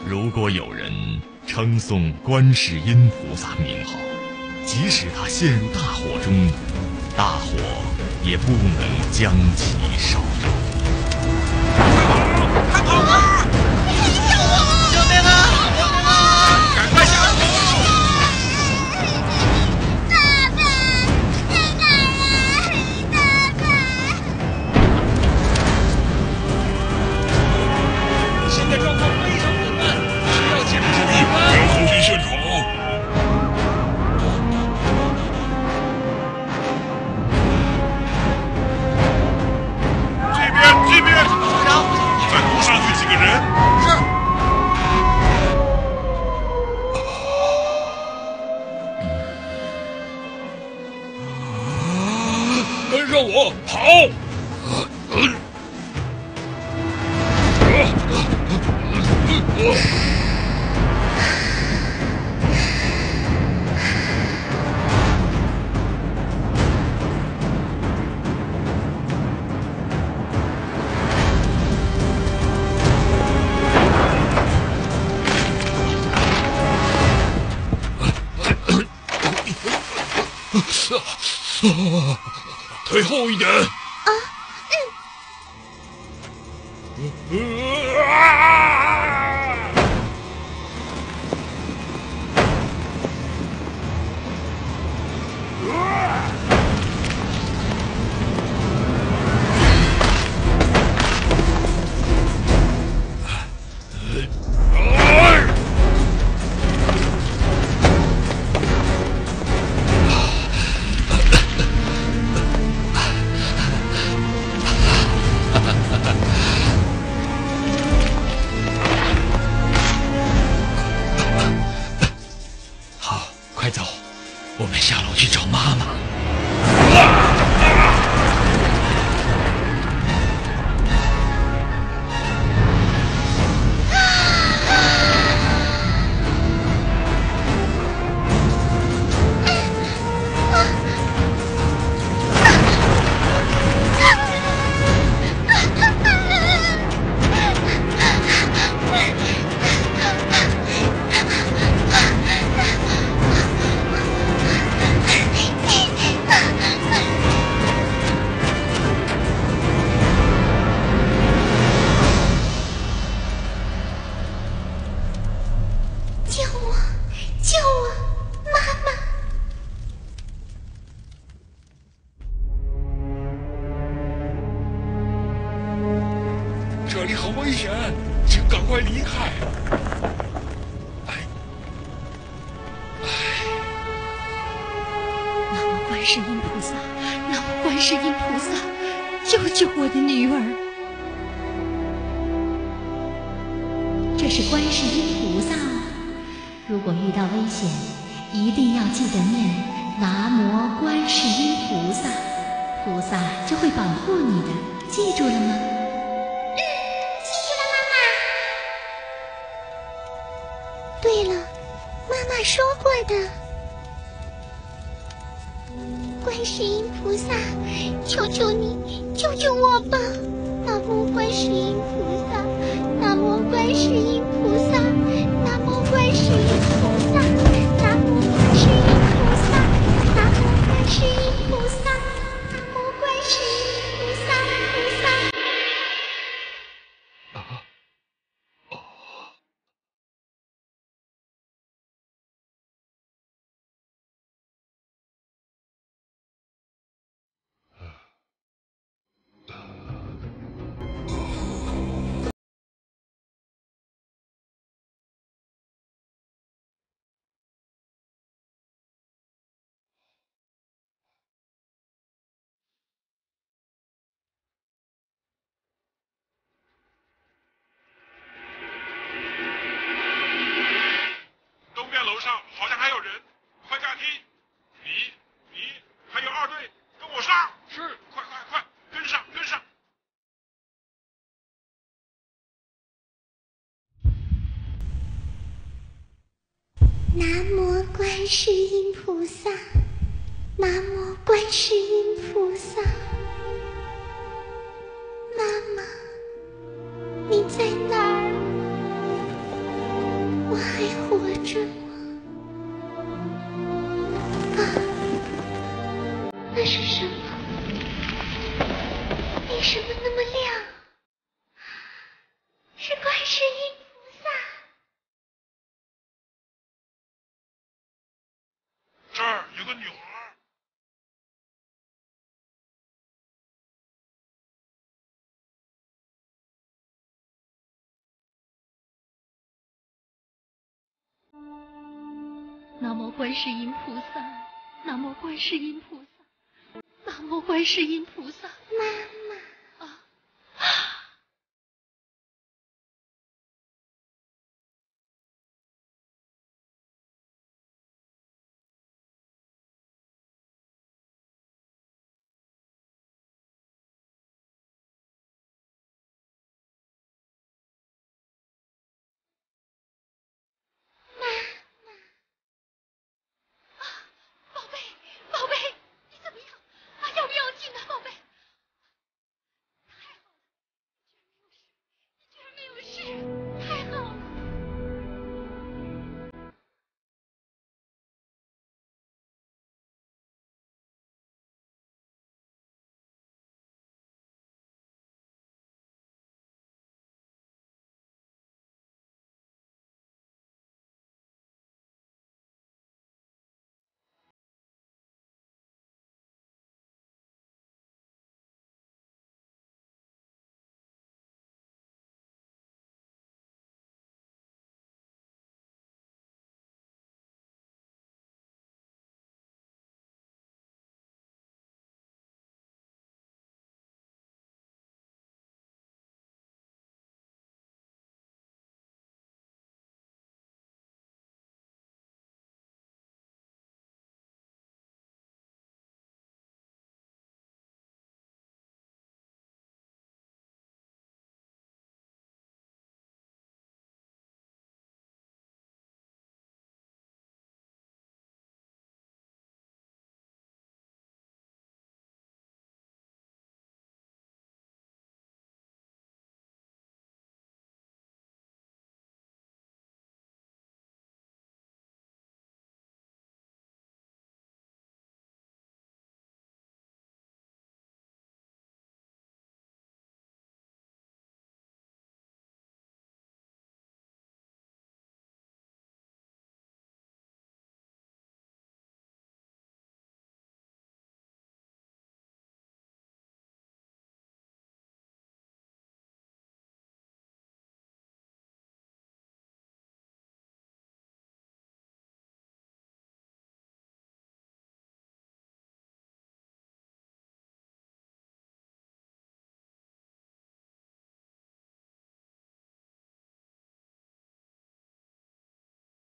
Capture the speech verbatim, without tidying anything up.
如果有人称颂观世音菩萨名号，即使他陷入大火中，大火也不能将其烧着。 快跑啊！救我！救命啊！救命啊！赶快下楼！ 爸爸在哪儿啊？爸爸！ 现在状况非常混乱，需要紧急地方。 要后地现场。 这边，组长， 再多杀死几个人。 是。 跟上我，跑！退后一点！啊，嗯。啊！ 快走，我们下楼去找妈妈。 这里很危险，请赶快离开。哎，哎， 南无观世音菩萨，南无观世音菩萨，救救我的女儿！这是观世音菩萨哦，如果遇到危险，一定要记得念南无观世音菩萨，菩萨就会保护你的，记住了吗？ 对了，妈妈说过的，观世音菩萨，求求你救救我吧！南无观世音菩萨，南无观世音菩萨，南无观世音菩萨，南无观世音菩萨，南无观世音菩萨，南无观世音菩萨，菩萨。 楼上好像还有人，快驾梯！你、你还有二队，跟我上！是，快快快，跟上跟上！ 南无观世音菩萨，南无观世音菩萨。妈妈，你在哪儿？ 是什么？为什么那么亮？是观世音菩萨。 这儿有个女孩。 南无观世音菩萨，南无观世音菩萨，南无观世音菩萨。 妈